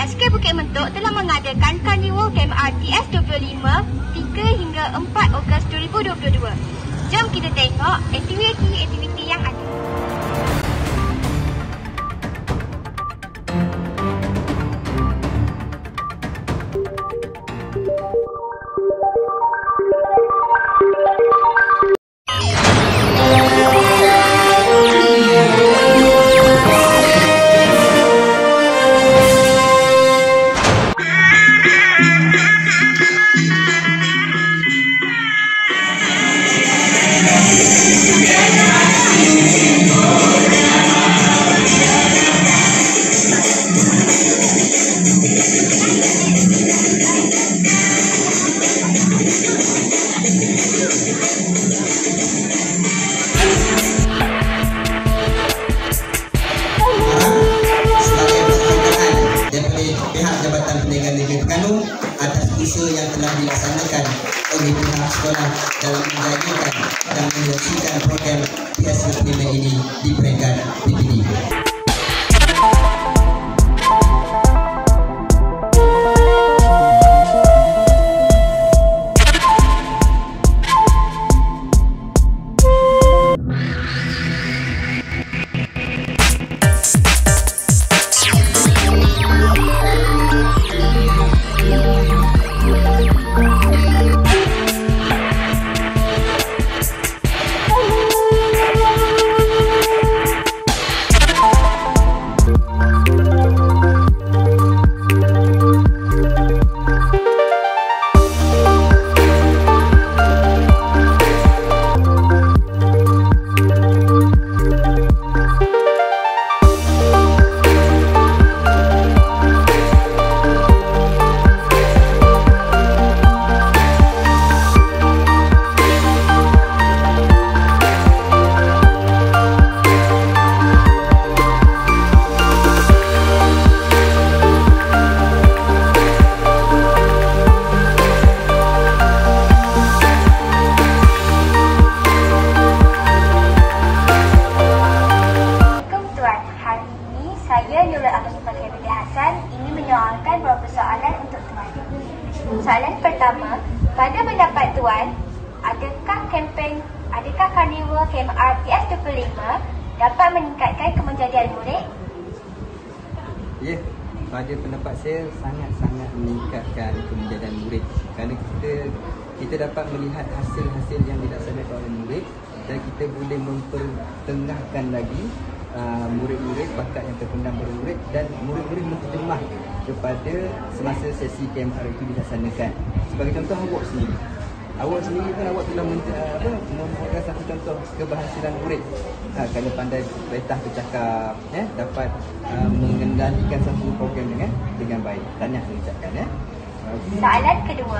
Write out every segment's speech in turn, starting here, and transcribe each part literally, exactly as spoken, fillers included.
S K Bukit Mentuk telah mengadakan Carnival K M R T S dua puluh lima tiga hingga empat Ogos dua ribu dua puluh dua. Jom kita tengok aktiviti-aktiviti yang ada. Atas isu yang telah dilaksanakan oleh pihak sekolah dalam menjayakan dan menyelesaikan program T S dua puluh lima ini di peringkat P P D. Menyoalkan beberapa soalan untuk tuan. Soalan pertama, pada pendapat tuan, adakah kempen, adakah Carnival K M R T S dua puluh lima dapat meningkatkan kemenjadian murid? Ya, pada pendapat saya sangat-sangat meningkatkan kemenjadian murid kerana kita kita dapat melihat hasil-hasil yang dilaksanakan oleh murid dan kita boleh mempertengahkan lagi Uh, murid-murid bakat yang terpendam pada murid dan murid-murid menterjemah kepada semasa sesi K M R itu dilaksanakan. Sebagai contoh, awak sendiri awak sendiri kan awak telah membuatkan satu contoh keberhasilan murid ha, kerana pandai betah bercakap, eh, dapat uh, mengendalikan satu program dengan dengan baik. Tahniah saya ucapkan. Ya. Soalan kedua,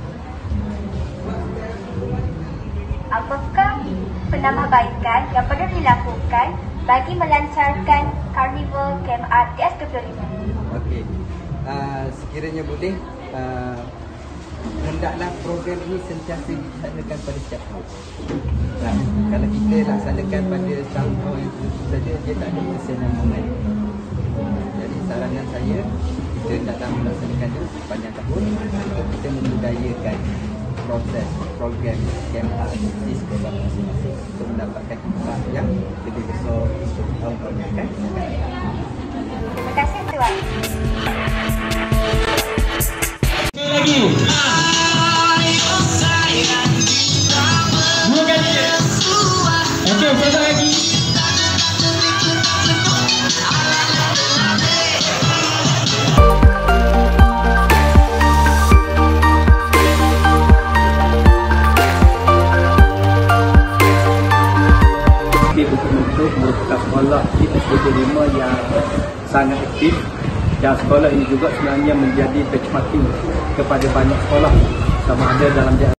apakah penambahbaikan yang perlu dilakukan bagi melancarkan Carnival K M R T S dua puluh lima? Okey, uh, sekiranya boleh, uh, hendaklah program ini sentiasa dilaksanakan pada setiap tahun. Nah, kalau kita laksanakan pada tahun tahun itu saja, dia tak ada kesenangan momen. Jadi saranan saya, kita hendaklah melaksanakan itu sepanjang tahun untuk kita memudayakan proses program K M R di sekolah masing-masing untuk mendapatkan impak yang lebih besar untuk tahun-tahun yang akan datang. Terima kasih tuan. Sekali lagi. Dua kali. Okey, satu lagi. Merupakan sekolah T S dua puluh lima yang sangat aktif dan sekolah ini juga sebenarnya menjadi benchmarking kepada banyak sekolah sama ada dalam daerah.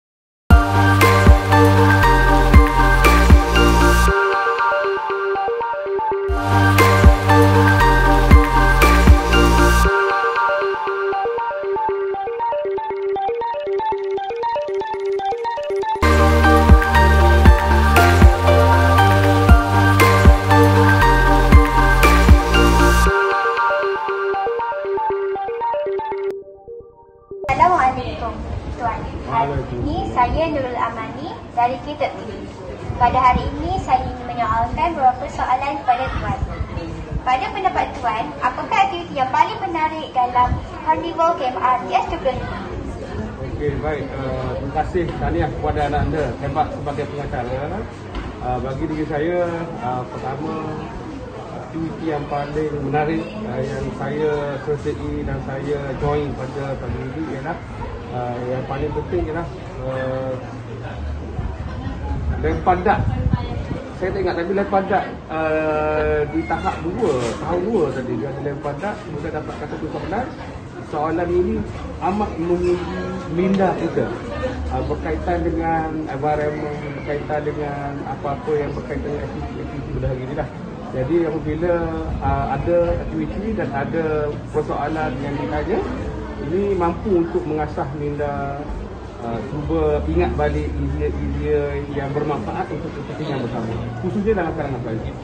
Assalamualaikum Tuan. Hari ini saya Nurul Amani dari K T P. Pada hari ini saya ingin menyoalkan beberapa soalan kepada Tuan. Pada pendapat Tuan, apakah aktiviti yang paling menarik dalam Carnival K M R T S dua puluh lima? Okey, baik. Uh, terima kasih tahniah kepada anak anda hebat sebagai pengacara. Uh, bagi diri saya, uh, pertama aktiviti yang paling menarik uh, yang saya sertai dan saya join pada pagi ini ialah uh, yang paling penting ialah uh, lempar dart. Saya tak ingat tapi lempar dart uh, di tahap dua, tahun dua tadi dia lempar dart, kemudian dapatkan satu soalan. Soalan ini amat menguji minda kita uh, berkaitan dengan environment, berkaitan dengan apa-apa yang berkaitan dengan aktiviti pada hari ini lah. Jadi apabila uh, ada aktiviti dan ada persoalan yang ditanya, ini mampu untuk mengasah minda, uh, cuba ingat balik idea-idea yang bermanfaat untuk kepentingan bersama, khususnya dalam kalangan pelajar.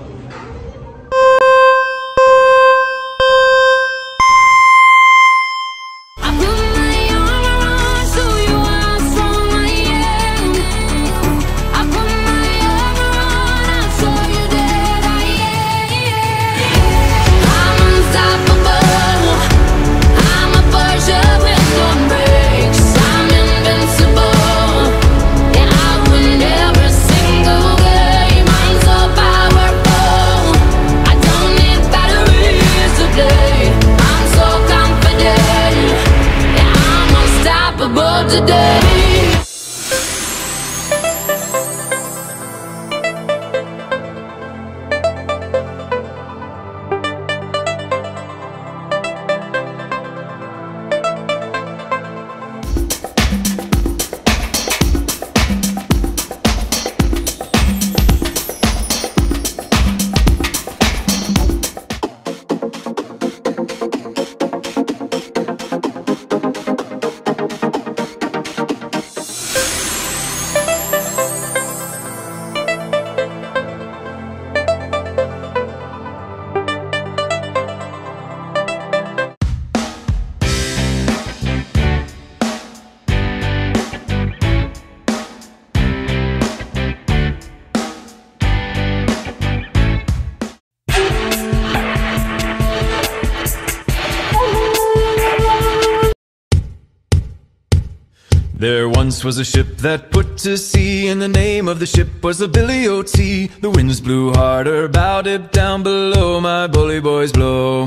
There once was a ship that put to sea, and the name of the ship was the Billy O T. The winds blew harder, bowed it down below, my bully boys blow.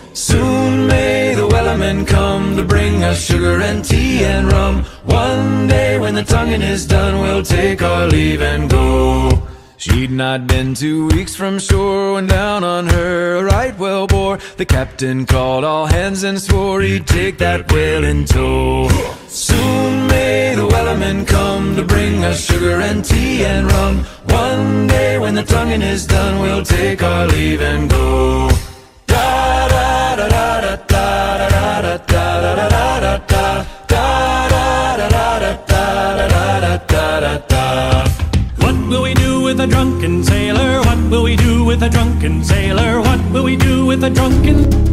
Soon may the wellermen come to bring us sugar and tea and rum. One day when the tonguing is done, we'll take our leave and go. She'd not been two weeks from shore when down on her a right whale bore. The captain called all hands and swore he'd take that whale in tow. Soon may the wellermen come to bring us sugar and tea and rum. One day when the tonguing is done, we'll take our leave and go. Da da da da da da da da da da da da da da da da da. What will we do with a drunken sailor? What will we do with a drunken sailor? What will we do with a drunken